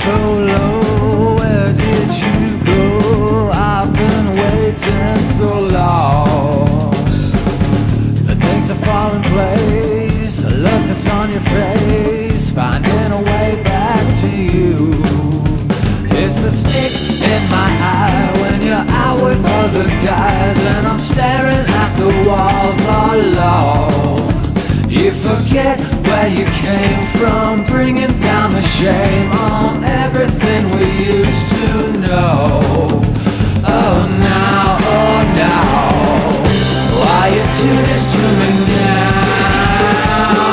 so low, where did you go? I've been waiting so long. The things that fall in place, a look that's on your face, finding a way back to you. It's a stick in my eye when you're out with other guys, and I'm staring at the walls all alone. You forget where you came from, bringing down the shame on everything we used to know. Oh now, why you do this to me now?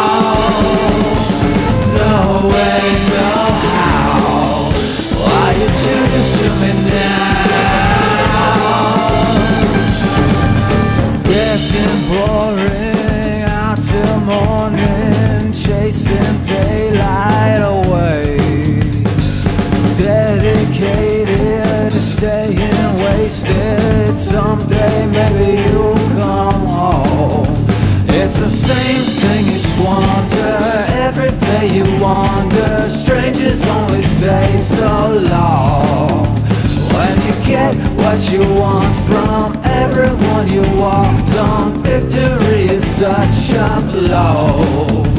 No way, no how. Why you do this to me now? Getting boring out till morning, chasing daylight away. Dedicated to staying wasted. Someday maybe you'll come home. It's the same thing you squander. Every day you wander. Strangers only stay so long. When you get what you want from everyone you walked on, victory is such a blow.